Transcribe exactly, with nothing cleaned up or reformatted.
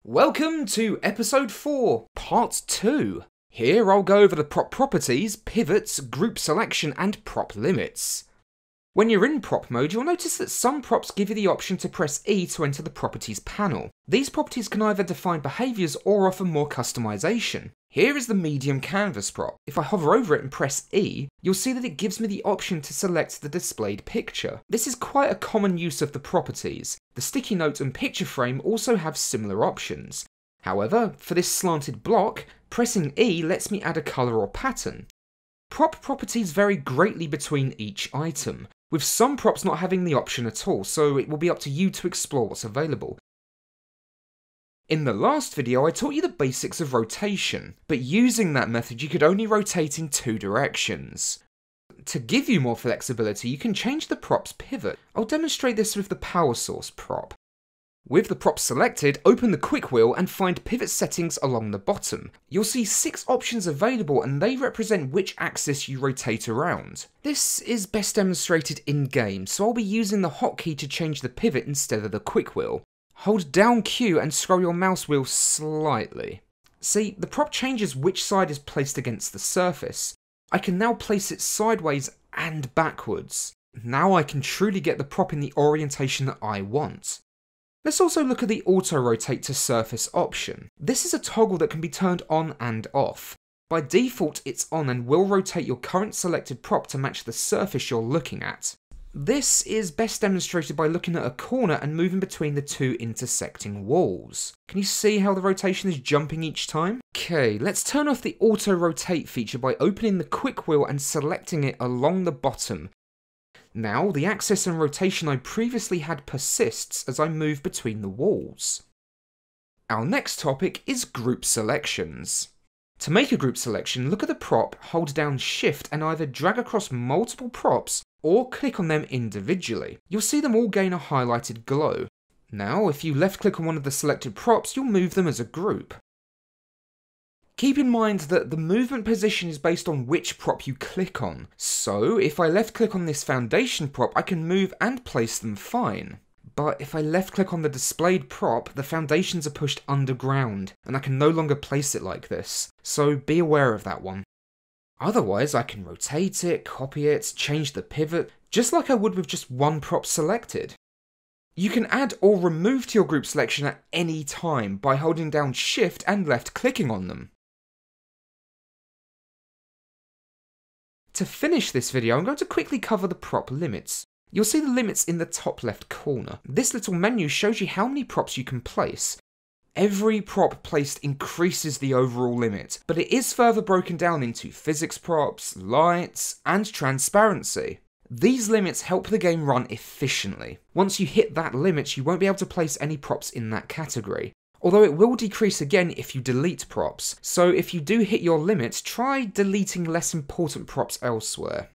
Welcome to episode four, part two. Here I'll go over the prop properties, pivots, group selection and prop limits. When you're in prop mode, you'll notice that some props give you the option to press E to enter the properties panel. These properties can either define behaviours or offer more customization. Here is the medium canvas prop. If I hover over it and press E, you'll see that it gives me the option to select the displayed picture. This is quite a common use of the properties. The sticky note and picture frame also have similar options. However, for this slanted block, pressing E lets me add a colour or pattern. Prop properties vary greatly between each item, with some props not having the option at all, so it will be up to you to explore what's available. In the last video I taught you the basics of rotation, but using that method you could only rotate in two directions. To give you more flexibility you can change the prop's pivot. I'll demonstrate this with the power source prop. With the prop selected, open the quick wheel and find pivot settings along the bottom. You'll see six options available and they represent which axis you rotate around. This is best demonstrated in-game, so I'll be using the hotkey to change the pivot instead of the quick wheel. Hold down Q and scroll your mouse wheel slightly. See, the prop changes which side is placed against the surface. I can now place it sideways and backwards. Now I can truly get the prop in the orientation that I want. Let's also look at the auto rotate to surface option. This is a toggle that can be turned on and off. By default it's on and will rotate your current selected prop to match the surface you're looking at. This is best demonstrated by looking at a corner and moving between the two intersecting walls. Can you see how the rotation is jumping each time? Okay, let's turn off the auto rotate feature by opening the quick wheel and selecting it along the bottom. Now, the axis and rotation I previously had persists as I move between the walls. Our next topic is group selections. To make a group selection, look at the prop, hold down Shift and either drag across multiple props or click on them individually. You'll see them all gain a highlighted glow. Now, if you left click on one of the selected props, you'll move them as a group. Keep in mind that the movement position is based on which prop you click on, so if I left click on this foundation prop I can move and place them fine. But if I left click on the displayed prop, the foundations are pushed underground, and I can no longer place it like this, so be aware of that one. Otherwise I can rotate it, copy it, change the pivot, just like I would with just one prop selected. You can add or remove to your group selection at any time by holding down Shift and left clicking on them. To finish this video, I'm going to quickly cover the prop limits. You'll see the limits in the top left corner. This little menu shows you how many props you can place. Every prop placed increases the overall limit, but it is further broken down into physics props, lights, and transparency. These limits help the game run efficiently. Once you hit that limit, you won't be able to place any props in that category. Although it will decrease again if you delete props, so if you do hit your limit, try deleting less important props elsewhere.